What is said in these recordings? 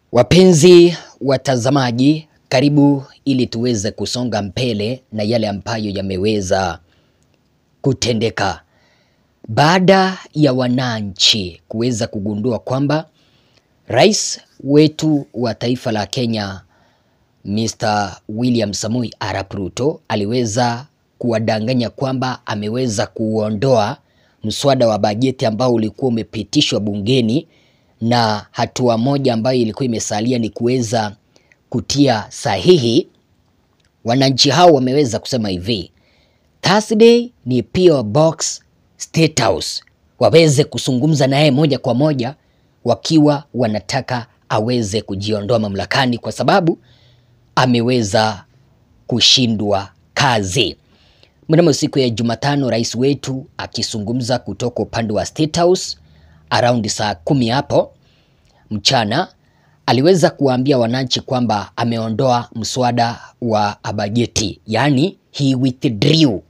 Wapenzi watazamaji, karibu ili tuweze kusonga mbele na yale ambayo yameweza kutendeka. Baada ya wananchi kuweza kugundua kwamba rais wetu wa taifa la Kenya Mr. William Samoei Arap Ruto aliweza kuwadanganya kwamba ameweza kuondoa mswada wa bajeti ambao ulikuwa umepitishwa bungeni, na hatua moja ambayo ilikuwa imesalia ni kuweza kutia sahihi. Wananchi hao wameweza kusema hivi, Thursday ni PO Box Statehouse, waweze kuzungumza naye moja kwa moja wakiwa wanataka aweze kujiondoa mamlakani kwa sababu ameweza kushindwa kazi. Mnamo siku ya Jumatano, rais wetu akizungumza kutoka upande wa State House around saa 10 hapo mchana, aliweza kuambia wananchi kwamba ameondoa mswada wa bajeti, yani he withdrew.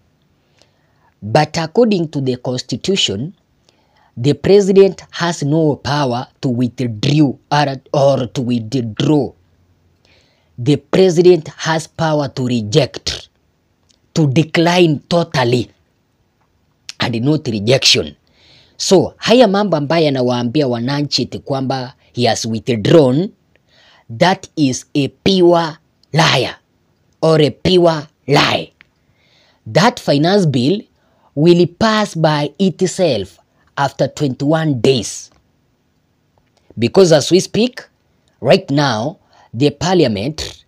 But according to the constitution, the president has no power to withdraw or to withdraw. The president has power to reject, to decline totally, and not rejection. So haya mambo ambayo anawaambia wananchi kwamba he has withdrawn, that is a pure liar or a pure lie. That finance bill will pass by itself after 21 days. Because as we speak right now, the parliament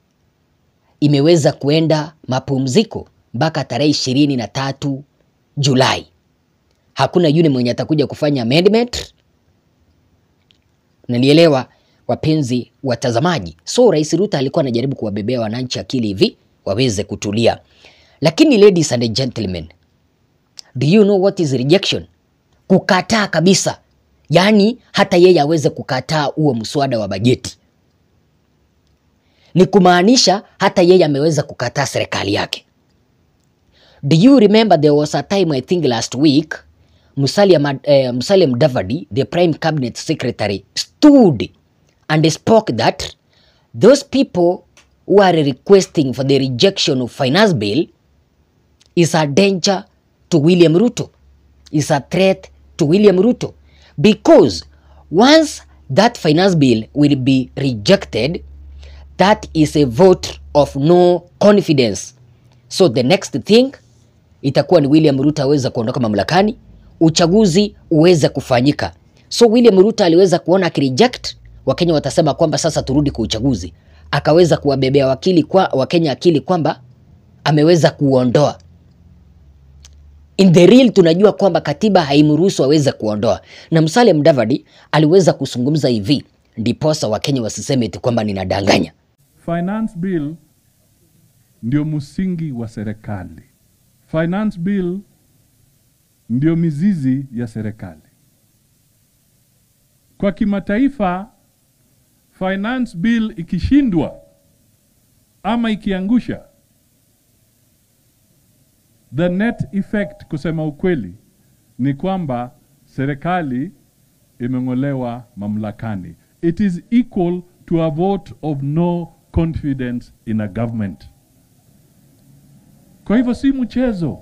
imeweza kuenda mapumziko mpaka tarehe 23 Julai. Hakuna yule mwenye atakuja kufanya amendment. Nalielewa wapenzi watazamaji. So Rais Ruto alikuwa anajaribu kuwabebea wananchi akili hivi waweze kutulia. Lakini ladies and gentlemen, do you know what is rejection? Kukataa kabisa. Yani hata yeye aweze kukataa huo mswada wa bajeti. Ni kumaanisha hata yeye ameweza kukataa serikali yake. Do you remember there was a time, I think last week, Musalia Mudavadi, the Prime Cabinet Secretary, stood and spoke that those people who are requesting for the rejection of finance bill is a danger to William Ruto, is a threat to William Ruto. Because once that finance bill will be rejected, that is a vote of no confidence. So the next thing itakuwa ni William Ruto aweza kuondoka mamlakani, uchaguzi uweze kufanyika. So William Ruto aliweza kuona akireject, Wakenya watasema kwamba sasa turudi kwa uchaguzi. Akaweza kuwabebea Wakenya akili kwamba ameweza kuondoa. In the real tunajua kwamba katiba haimruhusu aweze kuondoa. Na Musalia Mudavadi aliweza kuzungumza hivi, ndiposa Wakenya wasiseme eti kwamba ninadanganya. Finance bill ndio msingi wa serikali. Finance bill ndio mizizi ya serikali. Kwa kimataifa, finance bill ikishindwa ama ikiangusha, the net effect, kusema ukweli, ni kwamba serikali imeng'olewa mamlakani. It is equal to a vote of no confidence in a government. Kwa hivyo si mchezo,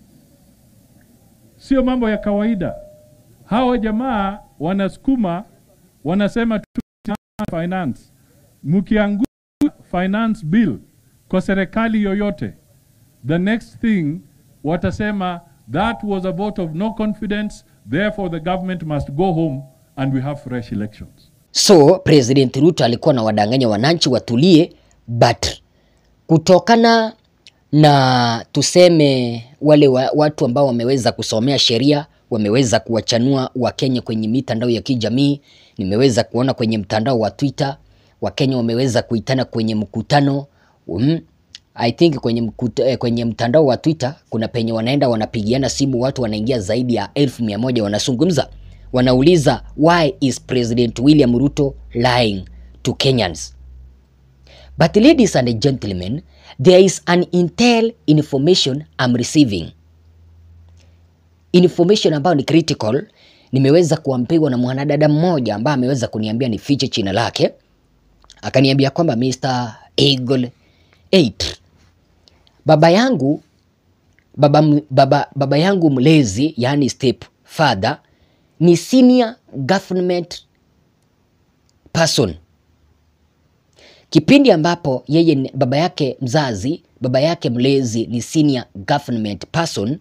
sio mambo ya kawaida. Hawa jamaa wanasukuma, wanasema finance. Mkiangusha finance bill kwa serikali yoyote, the next thing watasema that was a vote of no confidence, therefore the government must go home and we have fresh elections. So President Ruto alikuwa na wadanganya wananchi watulie, but kutokana na tuseme wale watu ambao wameweza kusomea sheria, wameweza kuwachanua Wakenya kwenye mitandao ya kijamii. Nimeweza kuona kwenye mtandao wa Twitter, Wakenya wameweza kuitana kwenye mkutano. I think kwenye mtandao wa Twitter kuna penye wanaenda wanapigiana simu, watu wanaingia zaidi ya 1100 wanazungumza. Wanauliza, why is President William Ruto lying to Kenyans? But ladies and gentlemen, there is an intel information I'm receiving. Information ambayo ni critical, nimeweza kuambiwa na mwanadada mmoja ambaye ameweza kuniambia nifiche jina lake. Akaniambia kwamba Mr. Eagle 8, baba yangu mlezi, yani step father, ni senior government person. Kipindi ambapo yeye baba yake mzazi, baba yake mlezi ni senior government person,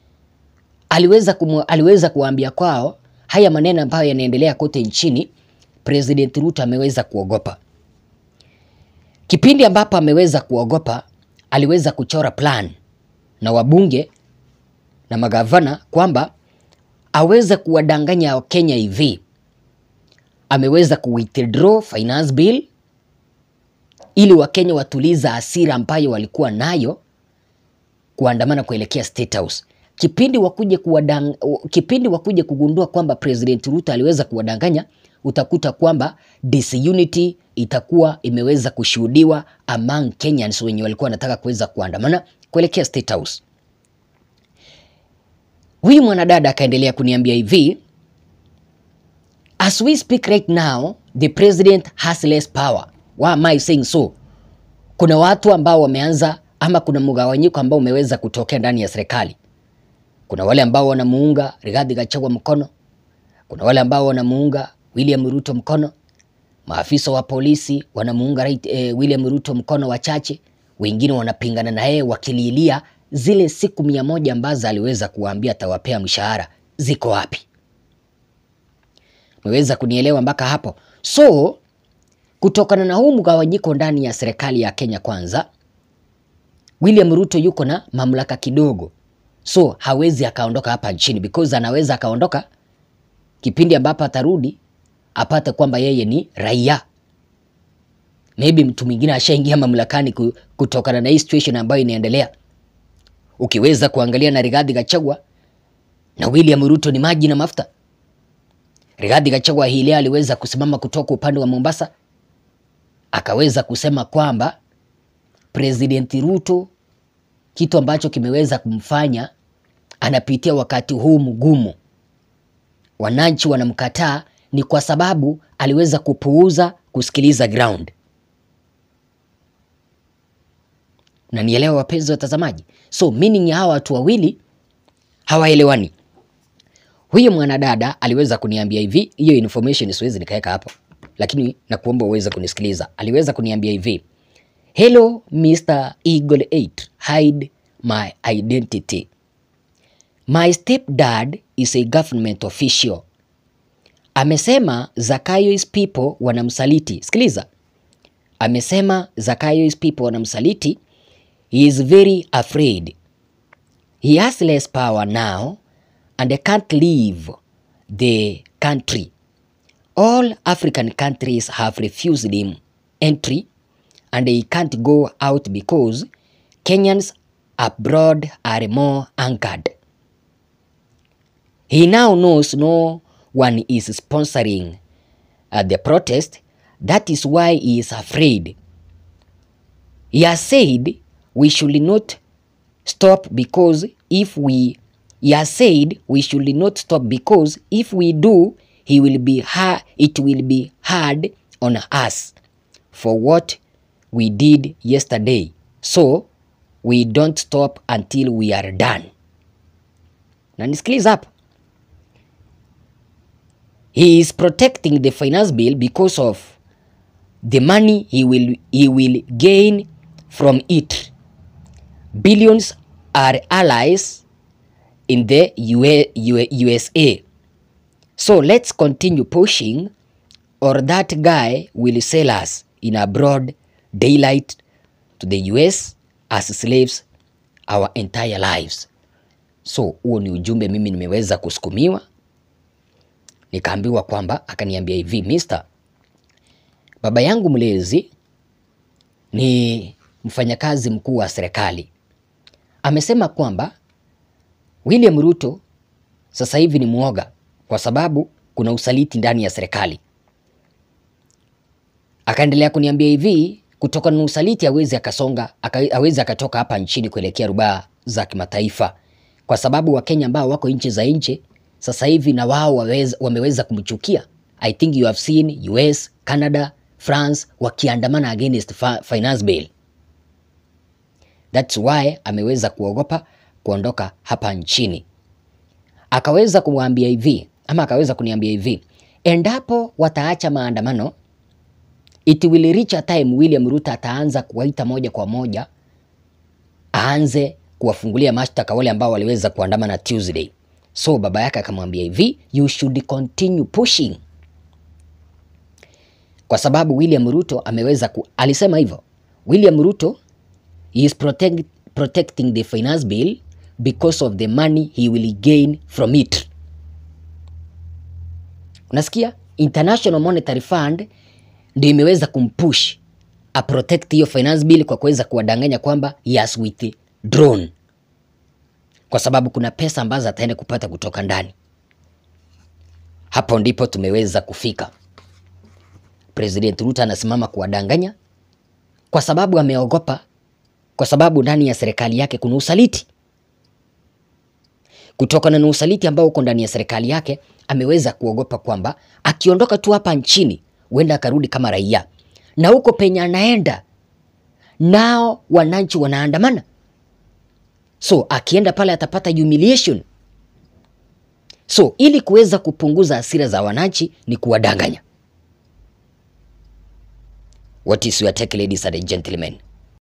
aliweza kuambia kwao haya maneno ambayo yanaendelea kote nchini. President Ruto ameweza kuogopa. Kipindi ambapo ameweza kuogopa, aliweza kuchora plan na wabunge na magavana kwamba aweze kuwadanganya Kenya hivi. Ameweza withdraw finance bill ili Wakenya watuliza hasira ambayo walikuwa nayo kuandamana kuelekea State House. Kipindi wakuje kugundua kwamba President Ruto aliweza kuwadanganya, utakuta kwamba disunity itakuwa imeweza kushuhudiwa among Kenyans wenye walikuwa wanataka kuweza kuandamana kuelekea State House. Huyu mwanadada akaendelea kuniambia hivi, as we speak right now, the president has less power. Why am I saying so? Kuna watu ambao wameanza, ama kuna mgawanyiko ambao umeweza kutokea ndani ya serikali. Kuna wale ambao wanamuunga Rigathi Gachagua mkono, kuna wale ambao wanamuunga William Ruto mkono, maafisa wa polisi wanamuunga William Ruto mkono wachache, wengine wanapingana na yeye wakililia zile siku 100 ambazo aliweza kuwaambia atawapea mshahara ziko wapi. Mweza kunielewa mpaka hapo? So kutokana na huu mgawanyiko ndani ya serikali ya Kenya Kwanza, William Ruto yuko na mamlaka kidogo. So hawezi akaondoka hapa nchini, because anaweza akaondoka kipindi ambapo atarudi apate kwamba yeye ni raia. Maybe mtu mwingine ashaingia mamlakani kutokana na hii situation ambayo inaendelea. Ukiweza kuangalia na Rigathi Gachagua na William Ruto ni maji na mafuta. Rigathi Gachagua hii leo aliweza kusimama kutoka upande wa Mombasa, akaweza kusema kwamba President Ruto, kitu ambacho kimeweza kumfanya anapitia wakati huu mgumu, wananchi wanamkataa, ni kwa sababu aliweza kupuuza kusikiliza ground. Na nielewa wapenzi watazamaji. So meaning ya hawa watu wawili hawaelewani. Huyo mwanadada aliweza kuniambia hivi, hiyo information siwezi nikaweka hapo, lakini nakuomba uweze kunisikiliza. Aliweza kuniambia hivi, hello Mr. Eagle 8, hide my identity. My stepdad is a government official. Amesema Zakayo's people wanamsaliti. Sikiliza. Amesema Zakayo's people wanamsaliti. He is very afraid. He has less power now and can't leave the country. All African countries have refused him entry and he can't go out because Kenyans abroad are more anchored. He now knows no one is sponsoring the protest. That is why he is afraid. He has said we should not stop because if we do, it will be hard on us for what we did yesterday. So we don't stop until we are done. Na nisikiliza hapa. He is protecting the finance bill because of the money he will gain from it. Billions are allies in the USA. So let's continue pushing or that guy will sell us in a broad daylight to the US as slaves our entire lives. So huo ni ujumbe mimi nimeweza kusukumiwa. Nikaambiwa kwamba, akaniambia hivi, Mr. Baba yangu mlezi ni mfanyakazi mkuu wa serikali. Amesema kwamba William Ruto sasa hivi ni muoga kwa sababu kuna usaliti ndani ya serikali. Akaendelea kuniambia hivi, kutoka na usaliti hawezi akatoka hapa nchini kuelekea rubaa za kimataifa, kwa sababu Wakenya ambao wako nchi za nje sasa hivi na wao wameweza kumchukia. I think you have seen US, Canada, France wakiandamana against finance bill. That's why ameweza kuogopa kuondoka hapa nchini. Akaweza kumwambia hivi, ama akaweza kuniambia hivi, endapo wataacha maandamano, it will reach a time William Ruto ataanza kuwaita moja kwa moja, aanze kuwafungulia mashtaka wale ambao waliweza kuandamana Tuesday. So baba yake akamwambia hivi, you should continue pushing. Kwa sababu William Ruto ameweza alisema hivyo. William Ruto is protecting the finance bill because of the money he will gain from it. Unasikia? International Monetary Fund ndio imeweza kumpush a protect hiyo finance bill kwa kuweza kuwadanganya kwamba he has withdrawn, kwa sababu kuna pesa ambazo ataenda kupata kutoka ndani. Hapo ndipo tumeweza kufika. President Ruto anasimama kuwadanganya kwa sababu ameogopa, kwa sababu ndani ya serikali yake kuna usaliti. Kutokana na usaliti ambao uko ndani ya serikali yake, ameweza kuogopa kwamba akiondoka tu hapa nchini huenda akarudi kama raia, na huko penye anaenda nao wananchi wanaandamana. So akienda pale atapata humiliation. So ili kuweza kupunguza hasira za wananchi ni kuwadanganya. What is your take, ladies and gentlemen?